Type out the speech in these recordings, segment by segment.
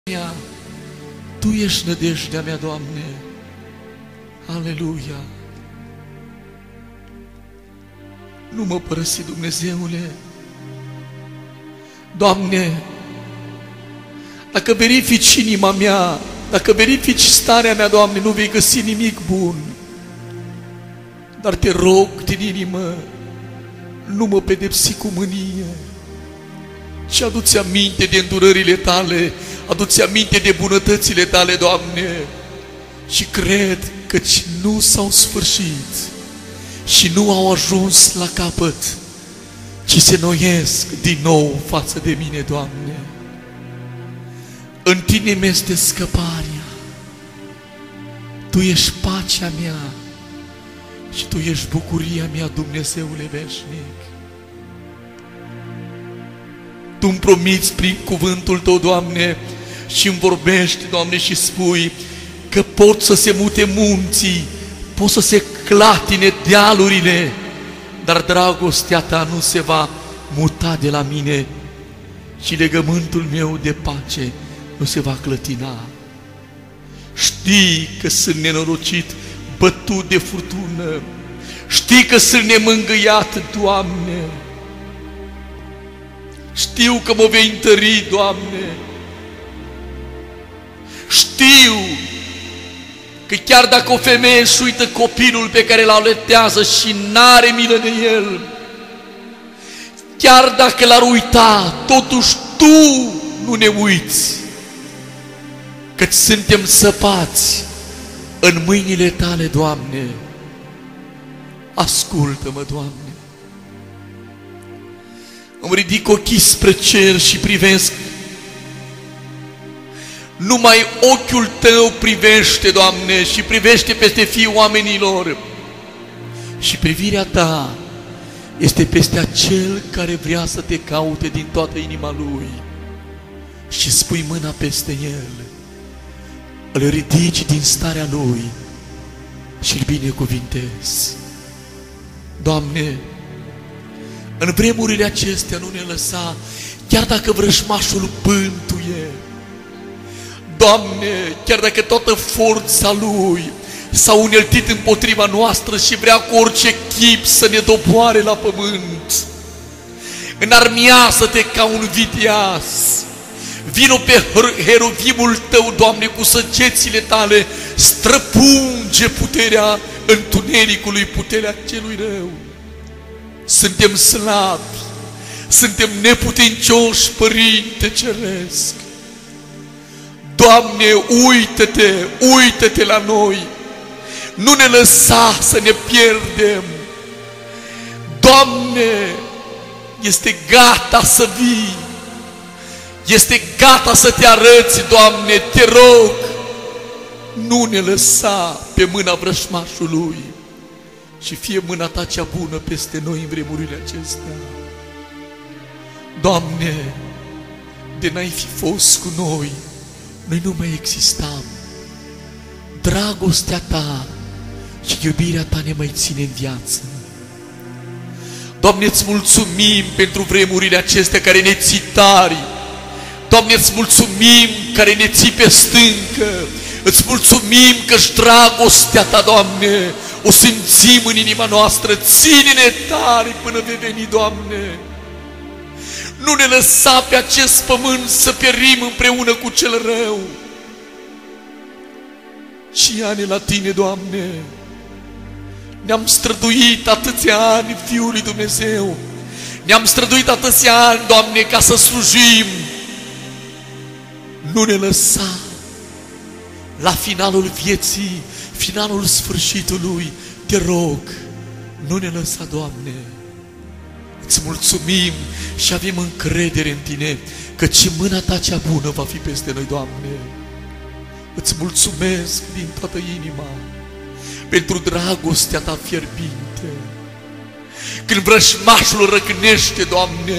mea, Tu ești nădejdea mea, Doamne. Aleluia! Nu mă părăsi, Dumnezeule. Doamne, dacă verifici inima mea, dacă verifici starea mea, Doamne, nu vei găsi nimic bun. Dar te rog din inimă, nu mă pedepsi cu mânie, ci adu-ți aminte de îndurările Tale, adu-ți aminte de bunătățile Tale, Doamne, și cred că nu s-au sfârșit și nu au ajuns la capăt, ci se noiesc din nou față de mine, Doamne. În Tine mi-este scăparea, Tu ești pacea mea și Tu ești bucuria mea, Dumnezeule veșnic. Tu îmi promiți prin cuvântul Tău, Doamne, și îmi vorbești, Doamne, și spui că pot să se mute munții, pot să se clatine dealurile, dar dragostea Ta nu se va muta de la mine și legământul meu de pace nu se va clătina. Știi că sunt nenorocit, bătut de furtună, știi că sunt nemângâiat, Doamne. Știu că mă vei întări, Doamne. Știu că chiar dacă o femeie își uită copilul pe care l-a aletează și n-are milă de el, chiar dacă l-ar uita, totuși Tu nu ne uiți, căci suntem săpați în mâinile Tale, Doamne. Ascultă-mă, Doamne. Îmi ridic ochii spre cer și privesc. Numai ochiul Tău privește, Doamne, și privește peste fiii oamenilor. Și privirea Ta este peste acel care vrea să Te caute din toată inima lui. Și spui mâna peste el, îl ridici din starea lui și îl binecuvintezi. Doamne, în vremurile acestea nu ne lăsa, chiar dacă vrăjmașul bântuie. Doamne, chiar dacă toată forța lui s-a uneltit împotriva noastră și vrea cu orice chip să ne doboare la pământ, înarmează-te ca un viteaz. Vino pe heruvimul Tău, Doamne, cu săgețile Tale, străpunge puterea întunericului, puterea celui rău. Suntem slabi, suntem neputincioși, Părinte Ceresc. Doamne, uită-te, uită-te la noi, nu ne lăsa să ne pierdem. Doamne, este gata să vii, este gata să Te arăți, Doamne, Te rog, nu ne lăsa pe mâna vrăjmașului și fie mâna Ta cea bună peste noi în vremurile acestea. Doamne, de n-ai fi fost cu noi, noi nu mai existam. Dragostea Ta și iubirea Ta ne mai ține în viață. Doamne, îți mulțumim pentru vremurile acestea care ne ții tari. Doamne, îți mulțumim care ne ții pe stâncă. Îți mulțumim că-și dragostea Ta, Doamne, o simțim în inima noastră. Ține-ne tari până vei veni, Doamne. Nu ne lăsa pe acest pământ să pierim împreună cu cel rău, ci ia-ne la Tine, Doamne. Ne-am străduit atâția ani, Fiul lui Dumnezeu. Ne-am străduit atâția ani, Doamne, ca să slujim. Nu ne lăsa la finalul vieții, finalul sfârșitului. Te rog, nu ne lăsa, Doamne. Îți mulțumim și avem încredere în Tine, căci mâna Ta cea bună va fi peste noi, Doamne. Îți mulțumesc din toată inima pentru dragostea Ta fierbinte. Când vrăjmașul răgnește, Doamne,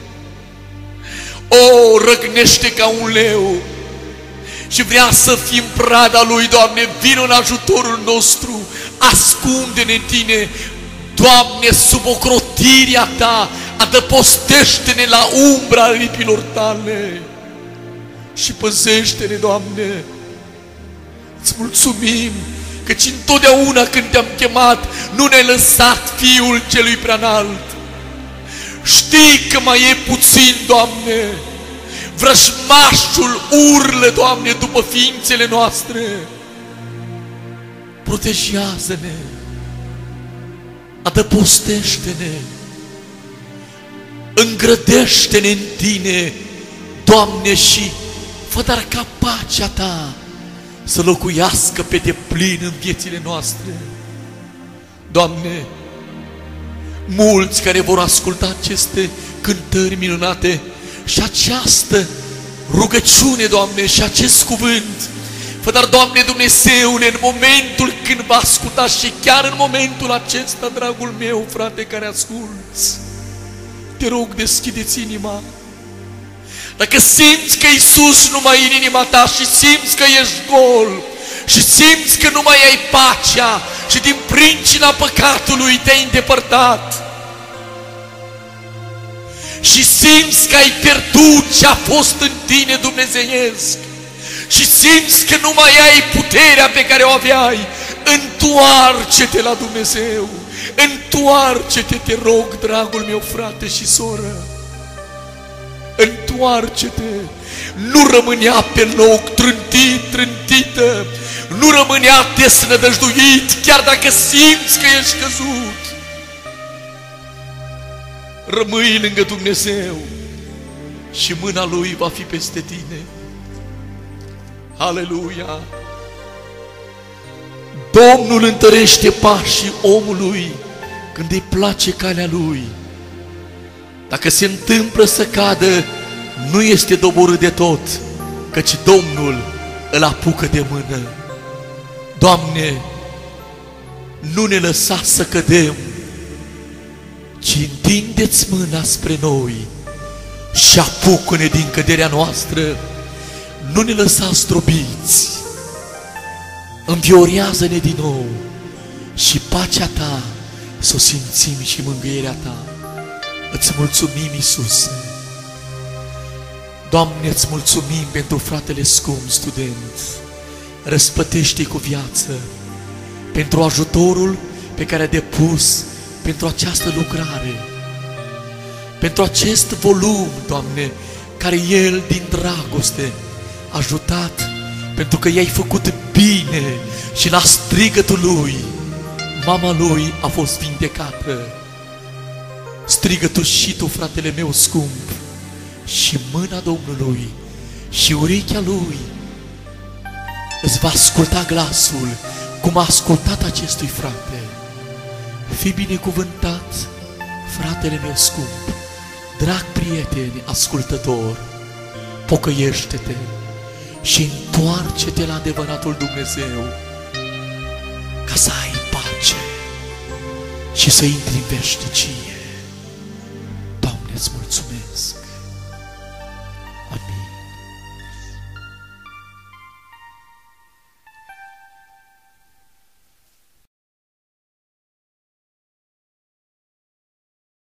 o, răgnește ca un leu și vrea să fim prada lui, Doamne, vino în ajutorul nostru, ascunde-ne în Tine, Doamne, sub ocrotirea Ta, adăpostește-ne la umbra aripilor Tale. și păzește-ne, Doamne. Îți mulțumim căci întotdeauna când te-am chemat, nu ne-ai lăsat Fiul Celui Preanalt. Știi că mai e puțin, Doamne. Vrăjmașul urlă, Doamne, după ființele noastre. Protejează-ne, adăpostește-ne, îngrădește-ne în Tine, Doamne, și fă dar ca pacea Ta să locuiască pe deplin în viețile noastre. Doamne, mulți care vor asculta aceste cântări minunate și această rugăciune, Doamne, și acest cuvânt, fă dar, Doamne Dumnezeule, în momentul când va asculta și chiar în momentul acesta, dragul meu, frate care asculți, te rog, deschide-ți inima. Dacă simți că Iisus nu mai e în inima ta și simți că ești gol și simți că nu mai ai pacea și din pricina păcatului te-ai îndepărtat și simți că ai pierdut ce a fost în tine dumnezeiesc și simți că nu mai ai puterea pe care o aveai, întoarce-te la Dumnezeu, întoarce-te, te rog, dragul meu frate și soră. Întoarce-te, nu rămânea pe loc trântită, nu rămânea desnădăjduit, chiar dacă simți că ești căzut. Rămâi lângă Dumnezeu și mâna Lui va fi peste tine. Aleluia! Domnul întărește pașii omului când îi place calea lui. Dacă se întâmplă să cadă, nu este doborât de tot, căci Domnul îl apucă de mână. Doamne, nu ne lăsa să cădem, ci întindeți mâna spre noi și apucă-ne din căderea noastră. Nu ne lăsa zdrobiți, înviorează-ne din nou și pacea Ta să o simțim și mângâierea Ta. Îți mulțumim, Iisuse. Doamne, îți mulțumim pentru fratele scump student. Răspătește-i cu viață pentru ajutorul pe care a depus pentru această lucrare, pentru acest volum, Doamne, care El din dragoste a ajutat, pentru că i-ai făcut bine și la strigătul Lui mama Lui a fost vindecată. Strigă tu și tu, fratele meu scump, și mâna Domnului și urechea Lui îți va asculta glasul cum a ascultat acestui frate. Fii binecuvântat, fratele meu scump, drag prieten, ascultător, pocăiește-te și întoarce-te la adevăratul Dumnezeu ca să ai pace și să intri în veșnicie.